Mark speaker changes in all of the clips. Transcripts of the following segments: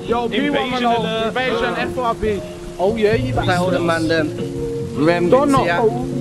Speaker 1: Yo, B1 man, Invasion, FRB.
Speaker 2: Oh yeah, you better hold it, man. Rem,
Speaker 1: don't know.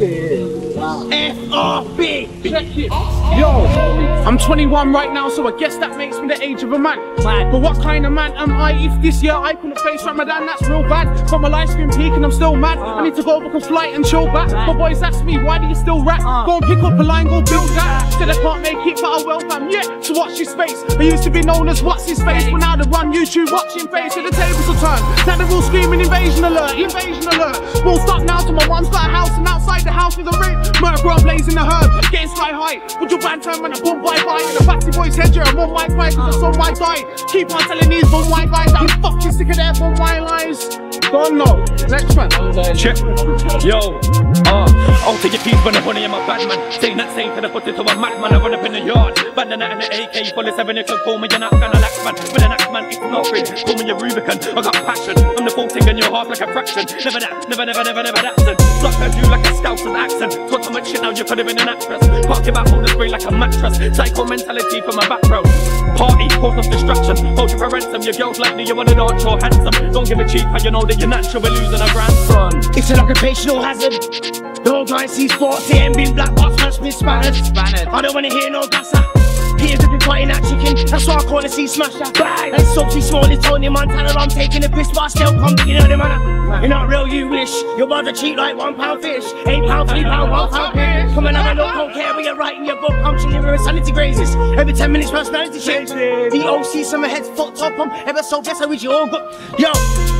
Speaker 1: FRB. Check it. Yo, I'm 21 right now, so I guess that makes me the age of a man. But what kind of man am I if this year I couldn't face Ramadan? That's real bad. Got my life screen peak and I'm still mad. I need to go book a flight and chill back. But boys, that's me. Why do you still rap? Go and pick up a line, go build that. Said I can't make it, but I will, fam. Yeah, so watch your space. I used to be known as what's his face, but now they run YouTube watching face. So the tables will turn. Now they're all screaming invasion alert, invasion alert. Won't stop now till my mom's got a house, and outside the house is a ring. Murder, I'm blazing the herb, getting sky high. Would your band turn when I boom bye-bye? And the batsy boys head you, I'm on my fight, cause the sun might die. Keep on telling these bum white guys that I'm fucking sick of their bum white lies. Don't know. Next one.
Speaker 3: Check. Yo. I'll take your keys when I'm running in my bad man. Saying that same to the put it to a madman. I run up in the yard. Bandana and the AK full of 7. You can call me, you're not gonna lax man. With an axe man, it's nothing. Call me a Rubicon. I got passion. I'm the full thing in your heart like a fraction. Never that, never that. Block at you like a scout's accent. Talk so much shit now you could have been an actress. Park your back, hold the spray like a mattress. Psycho mentality for my back row. Party, cause of destruction. Hold you for ransom. Your girl's like me, you wanna dance or handsome. Don't give it cheap, how you know that you're natural. We're losing a grandson.
Speaker 4: It's an occupational hazard. The whole guy sees 40 and been black box has been spanned. I don't wanna hear no gasser. Peter's been fighting that chicken, that's why I call it see smasher. Bang! And Subsy Small is Tony Montana, I'm taking a piss, but I still come, you know the manner. You're not real, you wish. You're about to cheat like £1 fish. £8, £3, £1 fish. Come and have a look, don't care where you're writing your book. I'm chilling with insanity grazes. Every 10 minutes, personality change. The OC, some of heads fucked up, I'm ever so guess I wish you all good. Yo!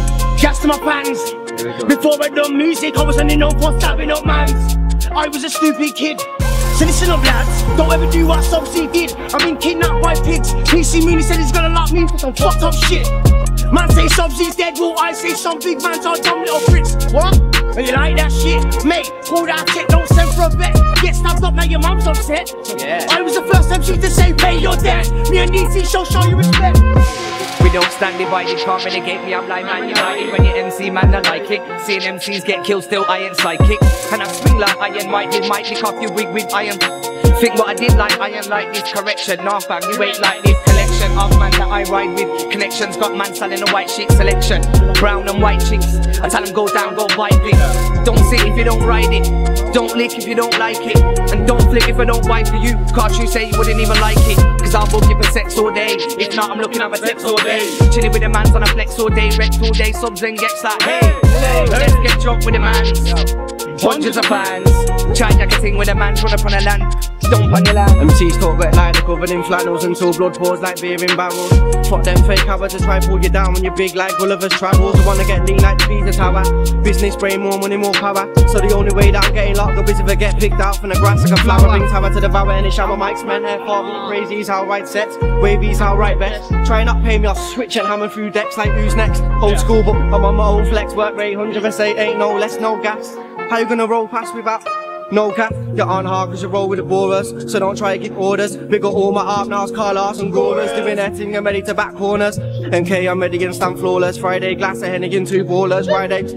Speaker 4: Gas to my fans. Before I done music, I was only known for stabbing up mans. I was a stupid kid. So listen up lads, don't ever do what Subsy did. I've been kidnapped by pigs. PC Mooney said he's gonna lock me for some fucked up shit. Man say Subsy's dead, well I say some big man's are dumb little bricks. What? And you like that shit? Mate, call that shit, don't send for a bet. Get stabbed up now your mum's upset. Yeah. I was the first MC to say pay your debt. Me and DC show you respect.
Speaker 2: We don't stand divided, can't relegate me, I'm like man united. When you MC man, I like it. Seeing MCs get killed, still I ain't psychic. And I swing like iron, might lick off your wig with iron. Think what I did like iron like this, correction. Nah fam, you ain't like this, collection of man that I ride with. Connections, got man selling a white shit selection. Brown and white chicks, I tell them go down, go bite it. Don't sit if you don't ride it. Don't lick if you don't like it. And don't flick if I don't buy for you. Can't you say you wouldn't even like it? Cause I'll book you for sex all day. If not, I'm looking at my text all day. Chilling with the mans on a flex all day. Wrecked all day, subs and gets like hey, let's get drunk with the mans. Hundreds of fans. Try like a thing with the mans, run up on the land. Dump on your land. MCs talk wet like they're covered in flannels until blood pours like beer in barrels. Fuck them fake covers to try pull you down when you're big like Gulliver's Travels. The wanna get lean like the Pisa Tower. Business brain, more money, more power. So the only way that I'm getting locked up is if I get picked out from the grass like a flower. Bring tower to devour any shower mics, man. Hair fall, crazy's how I write sets. Wavy's how I write best. Try not pay me, I'll switch and hammer through decks like who's next. Old school, but I'm on my own flex. Work rate 100%, ain't no less, no gas. How you gonna roll past without no cap? You're on hard cause you roll with the borers. So don't try to give orders. Big up all my art now, Carlos and Gorers. Doing their thing, I'm ready to back corners. MK, I'm ready and stand flawless. Friday, glass of Hennigan, 2 ballers. Friday.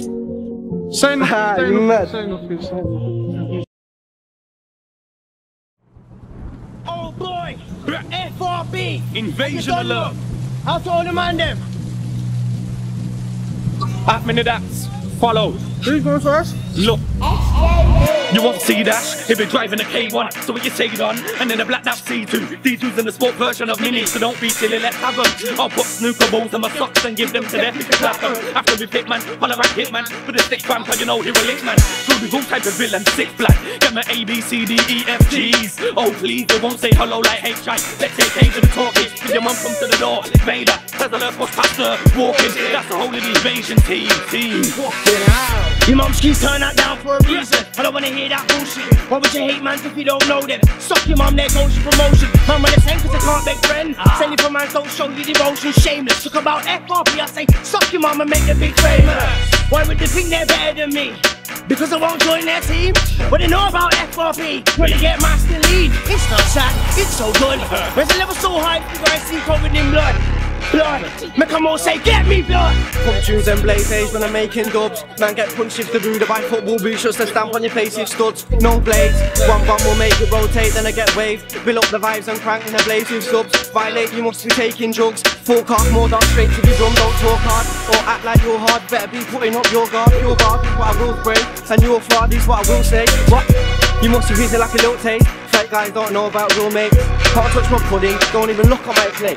Speaker 1: Say nothing.
Speaker 4: Oh boy! FRB!
Speaker 3: Invasion alert!
Speaker 4: How to all the man them?
Speaker 3: At minute that's follow.
Speaker 1: Who's going first?
Speaker 3: Look. You won't see that if you're driving a K1, so what you say on, and then a blacked out C2. D2's in the sport version of Mini, so don't be silly, let's have them. I'll put snooker balls in my socks and give them to them. After we pick man, holler at hitman, with a stick vampire, you know he will lick man. So we all type of villain, 6 black, get my A, B, C, D, E, F, G's. Oh please, they won't say hello like H.I. Let's take A to the talkies, if your mum comes to the door, Vader, says the left was pastor, walking, that's the whole of the invasion team.
Speaker 4: Walking out. Your mum's keys turn that down for a reason. I don't wanna hear that bullshit. Why would you hate man if you don't know them? Suck your mum, there goes your promotion. Man, when it's same cause I can't beg friend. Send it for man, don't show you devotion. Shameless, talk about FRB, I say suck your mum and make the big famous. Why would they think they're better than me? Because I won't join their team? What they know about FRB? When they get master lead. It's not sad, it's so good. Where's the level so high, you guys see covered in blood? blood. Make 'em all say, get me blood.
Speaker 5: Pump tunes and blaze age when I'm making dubs. Man get punched if the rude by football boots, just a stamp on your face with studs. No blades, one bomb will make it rotate, then I get waved. Build up the vibes and crank in the blaze with subs. Violate, you must be taking drugs. Full cock, more dark straight to the drum, don't talk hard. Or act like you're hard, better be putting up your guard. Your guard is what I will break, and your fraud is what I will say. What? You must be busy like a little taste. Fake guys don't know about real mates. Can't touch my pudding, don't even look at my plate.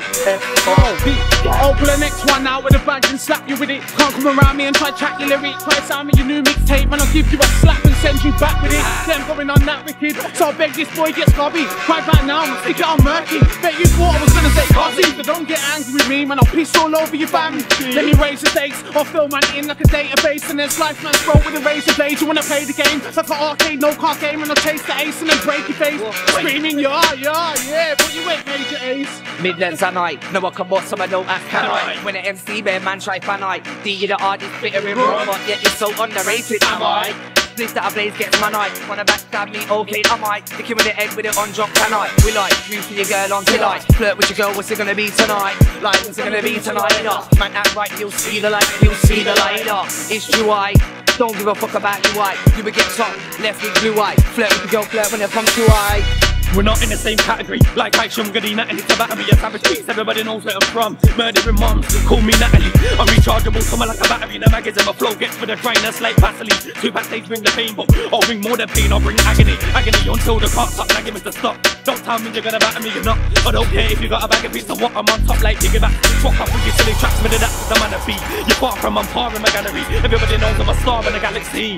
Speaker 1: I'll pull the next one out with a badge and slap you with it. Can't come around me and try track your lyrics. Try sound me your new mixtape and I'll give you a slap and send you back with it. Then going on that wicked, so I beg this boy gets gobby. Right back now, I'll stick it on murky. Bet you thought I was gonna say cosy, but don't get angry with me, man. I'll piss all over your family. Let me raise the stakes, I'll fill man in like a database and then slice man's throat with a razor blade. You wanna play the game? Like an arcade, no card game, and I'll taste the ace and then break your face. Screaming, yeah, but you ain't major ace.
Speaker 2: Midlands at night, no I can boss some I don't act can I. When an MC bear man try fan I. D you the hardest bitter in raw, but yet you're so underrated, am I? Please that I blaze gets my night. Wanna backstab me, okay, I might. Stick him with the egg with it on drop, can I? We like, you for your girl on till I flirt with your girl, what's it gonna be tonight? Like, what's it gonna be tonight? Man, act right, you'll see the light, you'll see the light. It's true, I don't give a fuck about you, I. You would get shot, left with blue eye. Flirt with your girl, flirt when it comes to I.
Speaker 3: We're not in the same category, like Aisha Gadina and it's about me, a savage beats, everybody knows where I'm from. Murdering moms, call me Natalie. I'm rechargeable, coming like a battery in a magazine. My flow gets for the dryness like Vaseline. 2 backstage bring the pain, but I'll bring more than pain, I'll bring agony. Agony until the clock stop, nagging Mr. Stop. Don't tell me you're gonna batter me, you're not. I don't care if you got a bag of beats, so what I'm on top like piggyback. Fuck up with your silly tracks, but that's what the man to be. You're far from, I'm far in my gallery. Everybody knows I'm a star in the galaxy.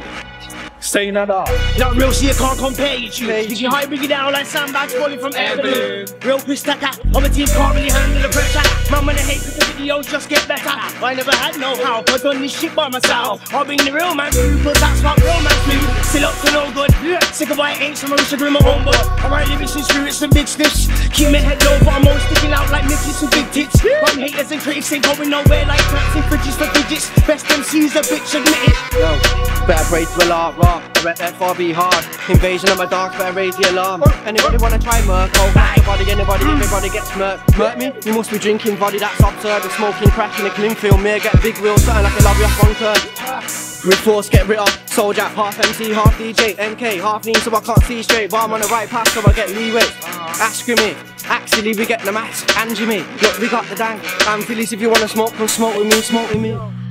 Speaker 3: Say nada.
Speaker 4: Not real shit, can't compare you. Did you high bring it down like sandbags falling from air balloon? Real piss stacker, other team can't really handle the pressure. Man, when I hate the videos just get better. I never had no how, I done this shit by myself. I'll bring the real man through, cause that's what real man do. Still up to no good, sick of white ain't some Marisha Grimm my own boy. I write lyrics and spirits and big sniffs. Keep my head low, but I'm always sticking out like midgets and big tits. From haters and critics ain't going nowhere like cracks and fridges for digits. Best MC's a bitch, admit it.
Speaker 5: Yo, better break to a lot, raw. I rep F4B hard. Invasion of my dark, better raise the alarm. Anybody wanna try murk? Oh, anybody, everybody gets murked. Murk me? You must be drinking body, that's absurd. The smoking crack in a clean film. Me get big wheels, something like a lobby off one turn. With force, get rid of. Soldier, half MC, half DJ, MK, half knee, so I can't see straight. But I'm on the right path, so I get leeway. Ask me. Actually, we get the mask, and Jimmy. Look, we got the dang. I'm Phillies if you wanna smoke, come smoke with me, smoke with me.